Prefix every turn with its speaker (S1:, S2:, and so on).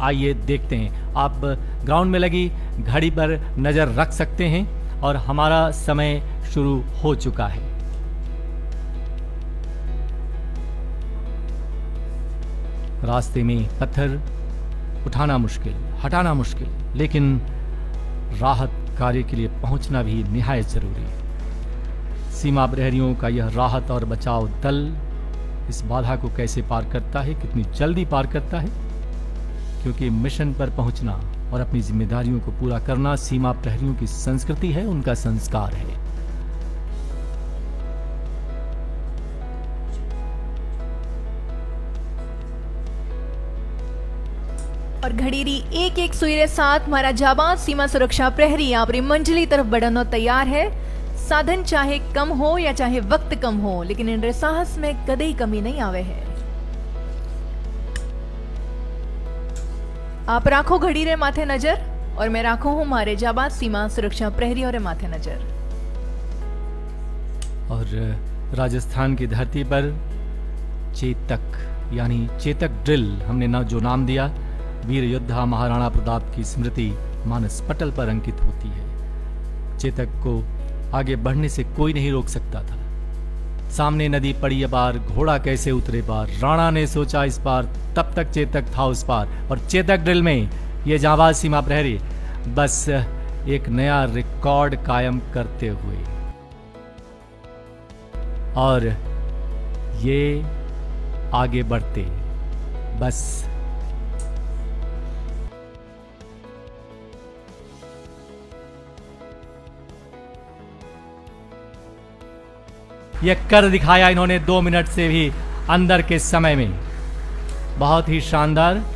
S1: आइए देखते हैं। आप ग्राउंड में लगी घड़ी पर नजर रख सकते हैं और हमारा समय शुरू हो चुका है। रास्ते में पत्थर उठाना मुश्किल, हटाना मुश्किल, लेकिन राहत कार्य के लिए पहुंचना भी निहायत जरूरी है। सीमा प्रहरियों का यह राहत और बचाव दल इस बाधा को कैसे पार करता है, कितनी जल्दी पार करता है, क्योंकि मिशन पर पहुंचना और अपनी जिम्मेदारियों को पूरा करना सीमा प्रहरियों की संस्कृति है, उनका संस्कार है।
S2: और घड़ीरी 1-1 सुई रे साथ मारा जाबाज सीमा सुरक्षा प्रहरी आपरी मंजिली तरफ बढ़नो तैयार है। साधन चाहे कम हो या चाहे वक्त कम हो, लेकिन इन रे साहस में कदे ही कमी नहीं आवे है। आप राखो घड़ी रे माथे नजर और मैं राखो हूं मारे जाबाज सीमा सुरक्षा प्रहरियों रे माथे नजर।
S1: और राजस्थान की धरती पर चेतक यानी चेतक ड्रिल हमने जो नाम दिया, वीर योद्धा महाराणा प्रताप की स्मृति मानस पटल पर अंकित होती है। चेतक को आगे बढ़ने से कोई नहीं रोक सकता था। सामने नदी पड़ी अपार, घोड़ा कैसे उतरे पार, राणा ने सोचा इस पार, तब तक चेतक था उस पार। और चेतक ड्रिल में ये जाबाज सीमा प्रहरी बस एक नया रिकॉर्ड कायम करते हुए, और ये आगे बढ़ते बस ये कर दिखाया इन्होंने 2 मिनट से भी अंदर के समय में। बहुत ही शानदार